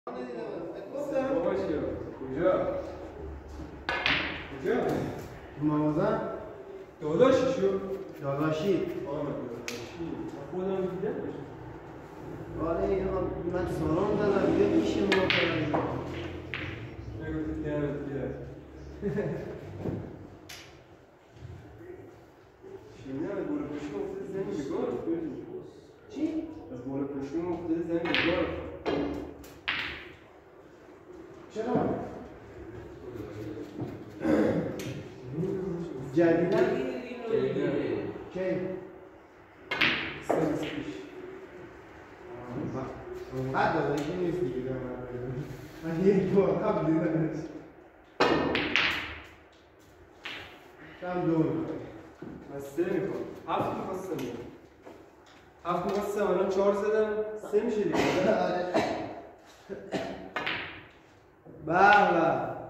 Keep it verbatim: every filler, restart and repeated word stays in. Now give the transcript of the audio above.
باشه کجا؟ کجا؟ مغازه؟ داداشی شو؟ داداشی آره داداشی خودم دیده باشه آره من سالان دادم بیا میشه ما کنم نگفتی دمت گرم شیمه از بالا پشم افتاده زمین بگار چی؟ از بالا پشم افتاده زمین بگار چرا؟ جدیدن؟ جدیدن کی؟ سه روز پیش اونقدر داداشی نیست دیگه من یک بار قبل دیدمش کم دور من سه میکنم هفت میخواستم هفت میخواستم الان چهار زدم سه میشه دیگه آره به به